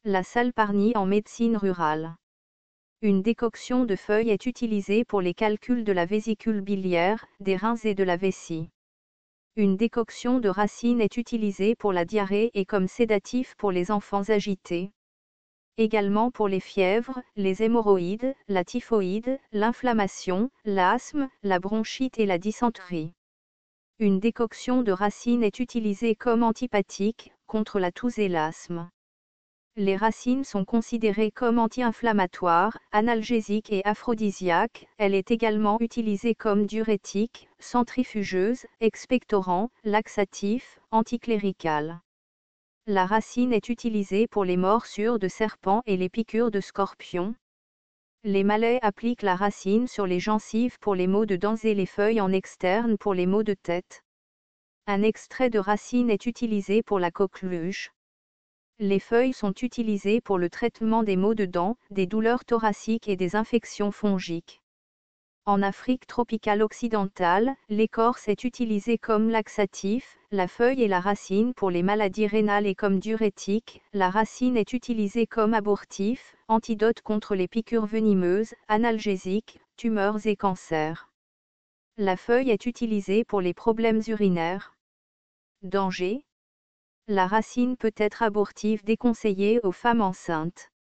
La salparnie en médecine rurale. Une décoction de feuilles est utilisée pour les calculs de la vésicule biliaire, des reins et de la vessie. Une décoction de racines est utilisée pour la diarrhée et comme sédatif pour les enfants agités. Également pour les fièvres, les hémorroïdes, la typhoïde, l'inflammation, l'asthme, la bronchite et la dysenterie. Une décoction de racines est utilisée comme antipathique, contre la toux et l'asthme. Les racines sont considérées comme anti-inflammatoires, analgésiques et aphrodisiaques. Elle est également utilisée comme diurétique, centrifugeuse, expectorant, laxatif, anticlérical. La racine est utilisée pour les morsures de serpents et les piqûres de scorpions. Les Malais appliquent la racine sur les gencives pour les maux de dents et les feuilles en externe pour les maux de tête. Un extrait de racine est utilisé pour la coqueluche. Les feuilles sont utilisées pour le traitement des maux de dents, des douleurs thoraciques et des infections fongiques. En Afrique tropicale occidentale, l'écorce est utilisée comme laxatif, la feuille et la racine pour les maladies rénales et comme diurétique, la racine est utilisée comme abortif, antidote contre les piqûres venimeuses, analgésique, tumeurs et cancers. La feuille est utilisée pour les problèmes urinaires. Danger. La racine peut être abortive déconseillée aux femmes enceintes.